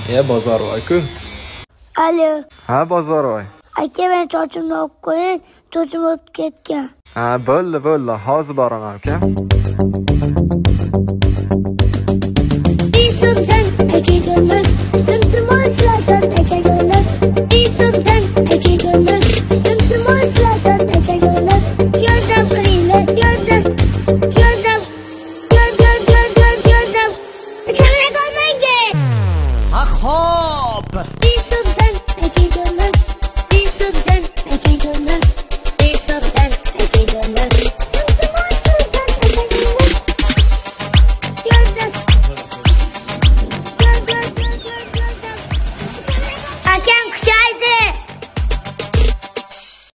Bozorboy-ku. Alo. Ha, Bozorboy. Aka, men sochimni olib qo'ying, sochim o'tib ketgan. Ha, bo'ldi, hozir boraman, aka. Xo'p.